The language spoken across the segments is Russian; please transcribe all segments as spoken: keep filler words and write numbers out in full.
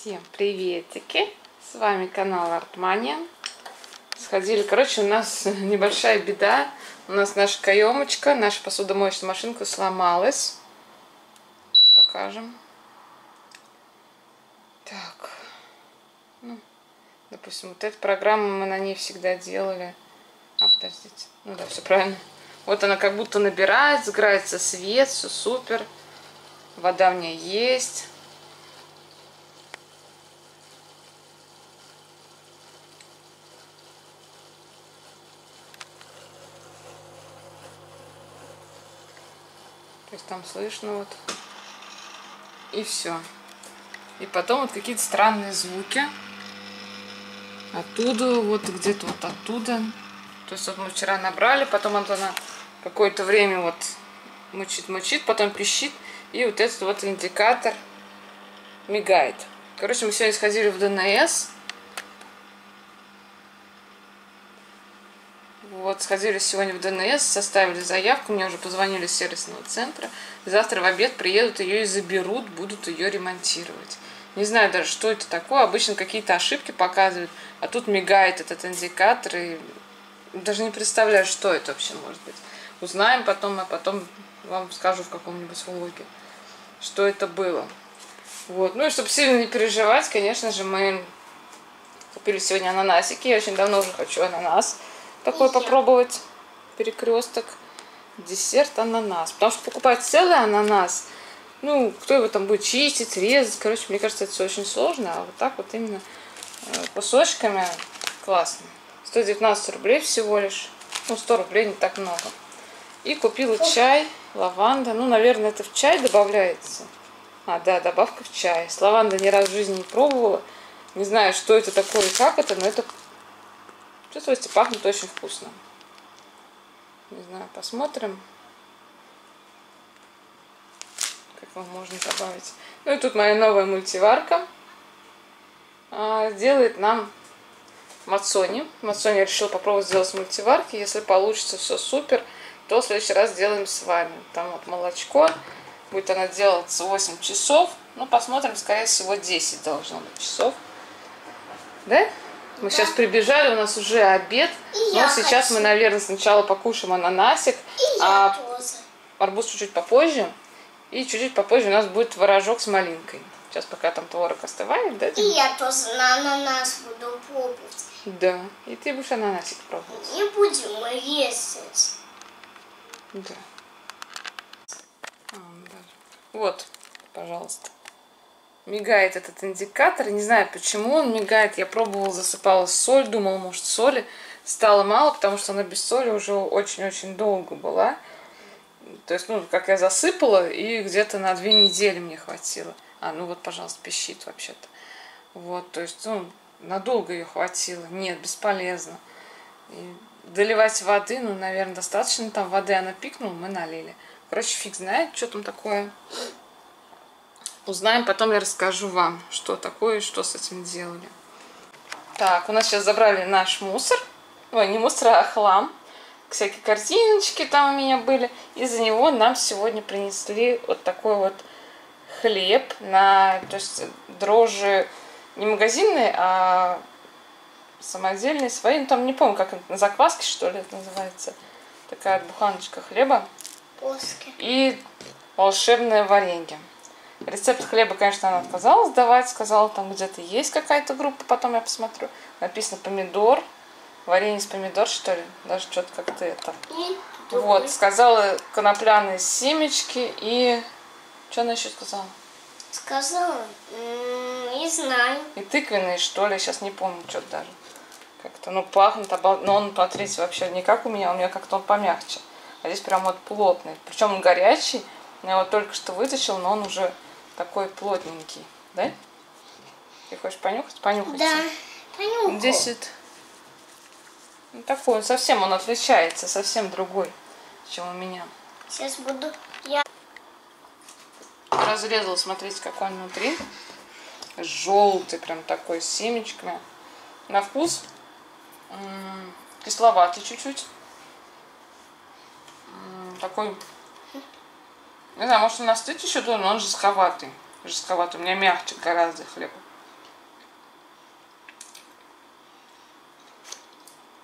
Всем приветики! С вами канал Артмания. Сходили, короче, у нас небольшая беда. У нас наша каемочка, наша посудомоечная машинка сломалась. Покажем. Так. Ну, допустим, вот эту программу мы на ней всегда делали. А, подождите. Ну да, все правильно. Вот она как будто набирает, сгорается свет, все супер. Вода у меня есть. То есть там слышно вот. И все. И потом вот какие-то странные звуки. Оттуда, вот где-то вот оттуда. То есть вот мы вчера набрали, потом вот она какое-то время вот мучит-мучит, потом пищит. И вот этот вот индикатор мигает. Короче, мы сегодня сходили в ДНС. Вот, сходили сегодня в ДНС, составили заявку, мне уже позвонили с сервисного центра. Завтра в обед приедут ее и заберут, будут ее ремонтировать. Не знаю даже, что это такое. Обычно какие-то ошибки показывают, а тут мигает этот индикатор. И даже не представляю, что это вообще может быть. Узнаем потом, а потом вам скажу в каком-нибудь влоге, что это было. Вот. Ну и чтобы сильно не переживать, конечно же, мы купили сегодня ананасики. Я очень давно уже хочу ананас такой попробовать. Перекресток. Десерт ананас. Потому что покупать целый ананас, ну, кто его там будет чистить, резать. Короче, мне кажется, это все очень сложно. А вот так вот именно кусочками классно. сто девятнадцать рублей всего лишь. Ну, сто рублей не так много. И купила чай, лаванда. Ну, наверное, это в чай добавляется. А, да, добавка в чай. С лавандой ни разу в жизни не пробовала. Не знаю, что это такое и как это, но это, чувствуете, пахнет очень вкусно. Не знаю, посмотрим, как вам можно добавить. Ну и тут моя новая мультиварка а, делает нам мацони. Мацони я решила попробовать сделать с мультиварки. Если получится все супер, то в следующий раз сделаем с вами. Там вот молочко. Будет она делаться восемь часов. Ну, посмотрим, скорее всего, десять должно быть часов. Да? Мы да. Сейчас прибежали, у нас уже обед. И но сейчас хочу. Мы, наверное, сначала покушаем ананасик. И а арбуз чуть-чуть попозже. И чуть-чуть попозже у нас будет творожок с малинкой. Сейчас пока там творог остывает, да? И я тоже на ананас буду пробовать. Да, и ты будешь ананасик пробовать. Не будем мы резать. Да. Вот, пожалуйста. Мигает этот индикатор. Не знаю, почему он мигает. Я пробовала, засыпала соль. Думала, может, соли стало мало, потому что она без соли уже очень-очень долго была. То есть, ну, как я засыпала, и где-то на две недели мне хватило. А, ну вот, пожалуйста, пищит вообще-то. Вот, то есть, ну, надолго ее хватило. Нет, бесполезно. И доливать воды, ну, наверное, достаточно. Там воды она пикнула, мы налили. Короче, фиг знает, что там такое. Узнаем, потом я расскажу вам, что такое и что с этим делали. Так, у нас сейчас забрали наш мусор. Ой, не мусор, а хлам. Всякие картиночки там у меня были. Из-за него нам сегодня принесли вот такой вот хлеб. На, то есть дрожжи не магазинные, а самодельные свои. Ну, там не помню, как это, на закваске, что ли, это называется. Такая буханочка хлеба. Плоский. И волшебное варенье. Рецепт хлеба, конечно, она отказалась давать. Сказала, там где-то есть какая-то группа. Потом я посмотрю. Написано помидор. Варенье с помидор, что ли? Даже что-то как-то это. И вот, сказала конопляные семечки и... Что она еще сказала? Сказала? Не знаю. И тыквенные, что ли? Сейчас не помню, что-то даже. Как-то, ну, пахнет. Но он, смотрите, вообще не как у меня. У меня как-то он помягче. А здесь прям вот плотный. Причем он горячий. Я его только что вытащил, но он уже такой плотненький. Да? Ты хочешь понюхать? Понюхать. Да, понюхай. Здесь вот... Ну, такой, совсем он отличается, совсем другой, чем у меня. Сейчас буду я. Разрезал, смотрите, какой он внутри. Желтый, прям такой, с семечками. На вкус м-м, кисловатый чуть-чуть. М-м, такой, не знаю, может он остыть еще, но он жестковатый. Жестковатый, у меня мягче гораздо хлеб.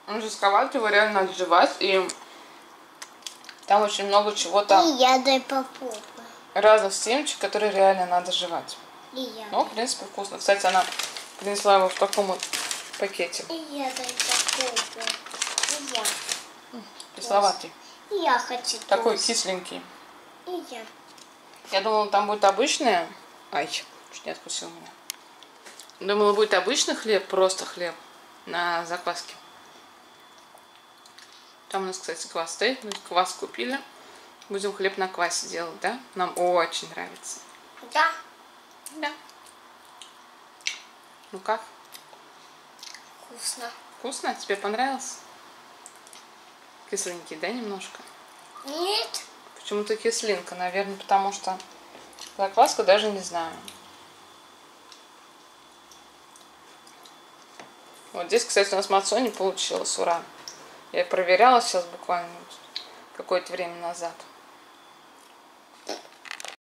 Он жестковатый, его реально надо жевать, и там очень много чего-то. И я дай попробую. Разных семечек, которые реально надо жевать. И я. Ну, в принципе, вкусно. Кстати, она принесла его в таком вот пакете. И я дай попробую. И я. Кисловатый. И я хочу. Такой тоже. кисленький. И я. Я думала, там будет обычное. Ай, чуть не откусил меня. Думала, будет обычный хлеб, просто хлеб на закваске. Там у нас, кстати, квас стоит. Мы квас купили. Будем хлеб на квасе делать, да? Нам очень нравится. Да. Да. Ну как? Вкусно. Вкусно? Тебе понравилось? Кисленький, да, немножко? Нет. Почему-то кислинка, наверное, потому что закваска даже не знаю. Вот здесь, кстати, у нас мацо не получилось, ура. Я проверяла сейчас буквально какое-то время назад.